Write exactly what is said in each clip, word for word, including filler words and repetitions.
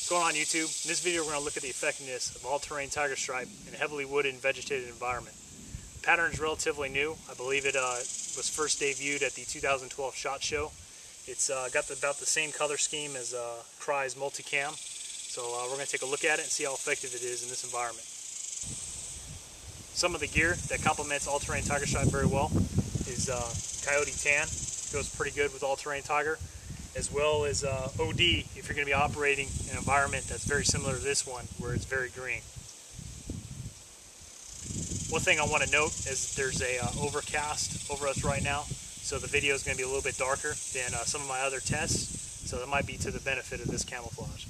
What's going on YouTube? In this video we're going to look at the effectiveness of all-terrain tiger stripe in a heavily wooded and vegetated environment. The pattern is relatively new. I believe it uh, was first debuted at the two thousand twelve SHOT Show. It's uh, got the, about the same color scheme as uh, Crye's Multicam. So uh, we're going to take a look at it and see how effective it is in this environment. Some of the gear that complements all-terrain tiger stripe very well is uh, Coyote Tan. Goes pretty good with all-terrain tiger, as well as uh, O D if you're going to be operating in an environment that's very similar to this one where it's very green. One thing I want to note is there's a uh, overcast over us right now, so the video is going to be a little bit darker than uh, some of my other tests, so that might be to the benefit of this camouflage.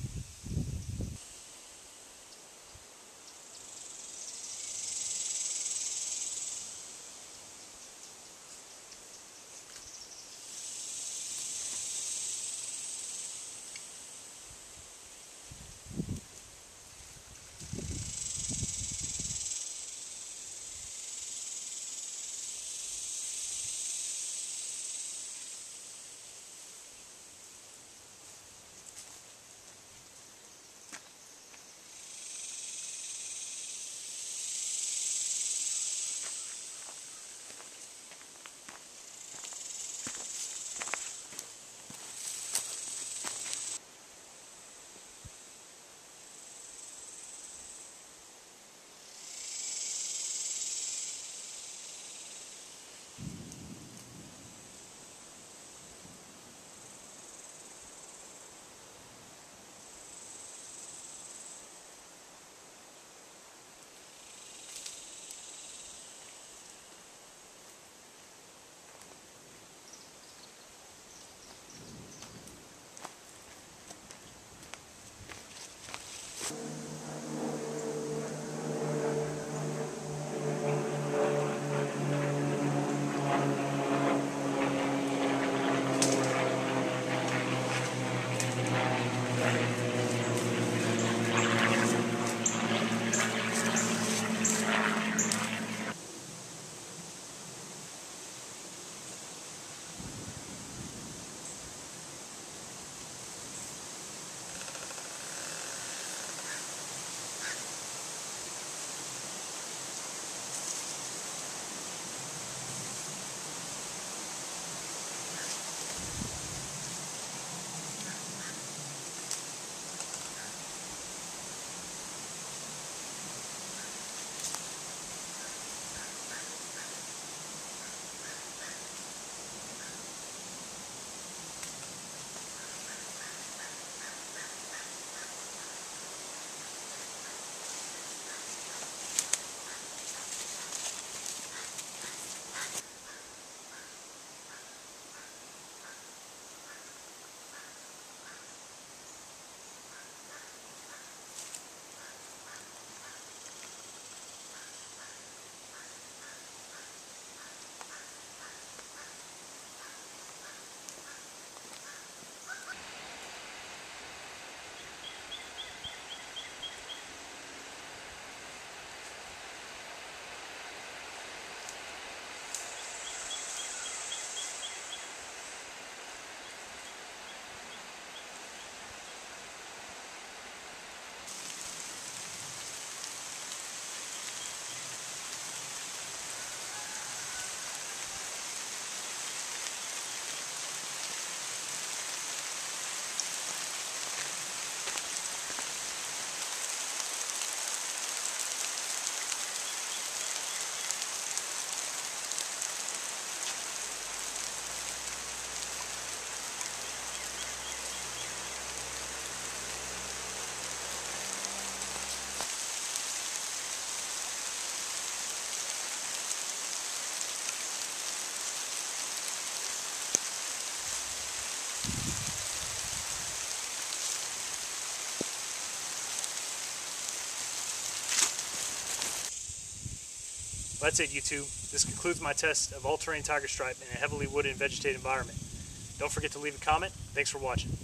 Well, that's it YouTube. This concludes my test of all-terrain tiger stripe in a heavily wooded and vegetated environment. Don't forget to leave a comment. Thanks for watching.